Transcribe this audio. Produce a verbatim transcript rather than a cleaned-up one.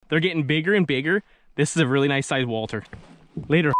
They're getting bigger and bigger. This is a really nice size Walter. Later.